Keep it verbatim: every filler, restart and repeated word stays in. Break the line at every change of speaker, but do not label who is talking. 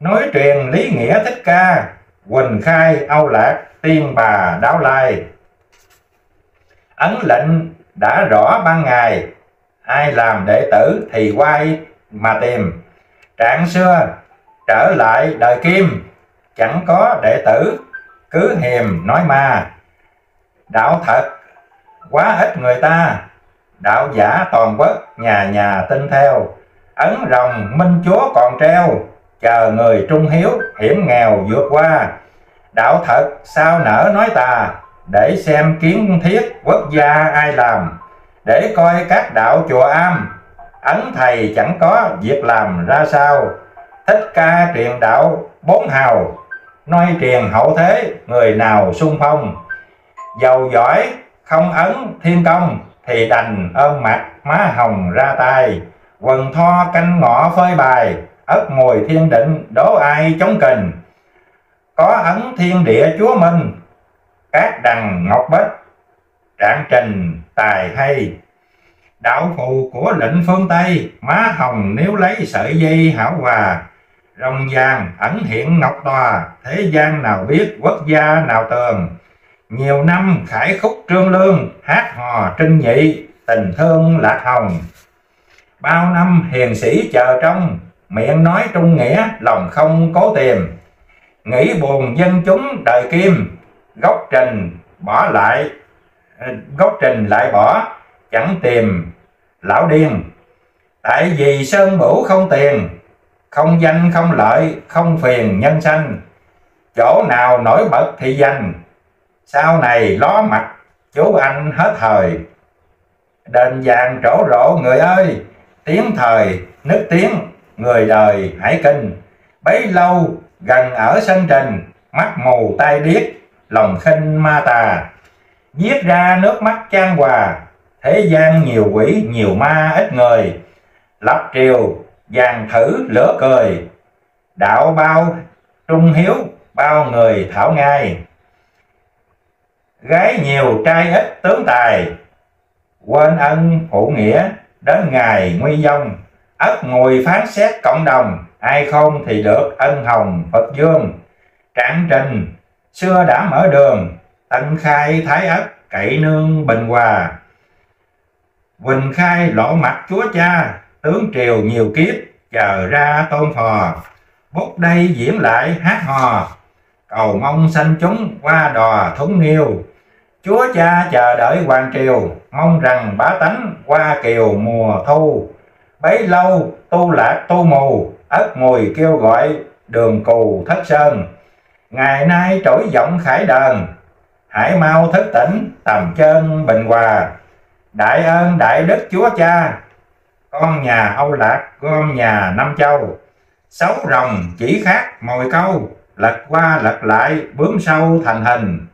Nói truyền lý nghĩa Thích Ca, Quỳnh Khai Âu Lạc tiên bà Đáo Lai. Ấn lệnh đã rõ ban ngày, ai làm đệ tử thì quay mà tìm. Trạng xưa trở lại đời Kim, chẳng có đệ tử cứ hiềm nói ma. Đạo thật quá ít người ta, đạo giả toàn quốc nhà nhà tin theo. Ấn rồng minh chúa còn treo, chờ người trung hiếu hiểm nghèo vượt qua. Đạo thật sao nỡ nói tà, để xem kiến thiết quốc gia ai làm. Để coi các đạo chùa am, ấn thầy chẳng có việc làm ra sao. Thích Ca truyền đạo bốn hào, nói truyền hậu thế người nào xung phong. Giàu giỏi không ấn thiên công, thì đành ôm mặt má hồng ra tay. Quần tho canh ngọ phơi bài, ất mùi thiên định đố ai chống kình. Có ấn thiên địa chúa minh, các đằng ngọc bích trạng trình tài hay. Đạo phù của lệnh phương Tây, má hồng nếu lấy sợi dây hảo hòa. Rồng vàng ẩn hiện ngọc tòa, thế gian nào biết quốc gia nào tường. Nhiều năm khải khúc trương lương, hát hò trưng nhị tình thương lạc hồng. Bao năm hiền sĩ chờ trông, miệng nói trung nghĩa lòng không cố tìm. Nghĩ buồn dân chúng đời Kim, gốc trình bỏ lại gốc trình lại bỏ, chẳng tìm lão điên. Tại vì sơn bửu không tiền, không danh không lợi, không phiền nhân sanh. Chỗ nào nổi bật thì danh, sau này ló mặt chú anh hết thời. Đền vàng trổ rộ người ơi, tiếng thời nức tiếng người đời hãy kinh. Bấy lâu gần ở sân trình, mắt mù tai điếc lòng khinh ma tà. Viết ra nước mắt chan hòa, thế gian nhiều quỷ nhiều ma ít người. Lập triều vàng thử lửa cười, đạo bao trung hiếu bao người thảo ngay. Gái nhiều trai ít tướng tài, quên ân phụ nghĩa đến ngày nguy vong. Ất ngồi phán xét cộng đồng, ai không thì được ân hồng Phật dương. Trạng trình xưa đã mở đường, Tân Khai Thái Ất cậy nương bình hòa. Quỳnh Khai lộ mặt chúa cha, tướng triều nhiều kiếp chờ ra tôn phò. Bút đây diễn lại hát hò, cầu mong sanh chúng qua đò thúng nghiêu. Chúa cha chờ đợi hoàng triều, mong rằng bá tánh qua kiều mùa thu. Bấy lâu tu lạc tu mù, ất mùi kêu gọi đường cù thất sơn. Ngày nay trỗi giọng khải đờn, hãy mau thức tỉnh tầm chân bình hòa. Đại ơn đại đức chúa cha, con nhà Âu Lạc con nhà Nam Châu. Sáu rồng chỉ khác mồi câu, lật qua lật lại bướm sâu thành hình.